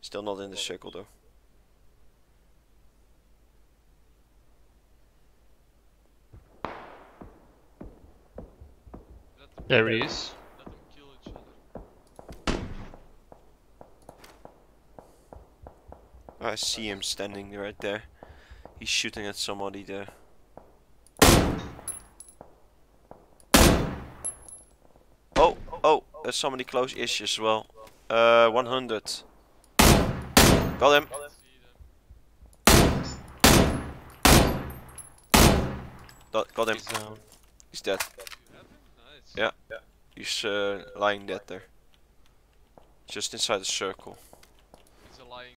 Still not in the circle though. There he is. Let them kill each other. I see him standing right there. He's shooting at somebody there. Oh, there's somebody close-ish as well. 100. Got him. Got him. He's down. He's dead. You have him? Nice. Yeah. He's lying dead there. Just inside the circle. He's a lying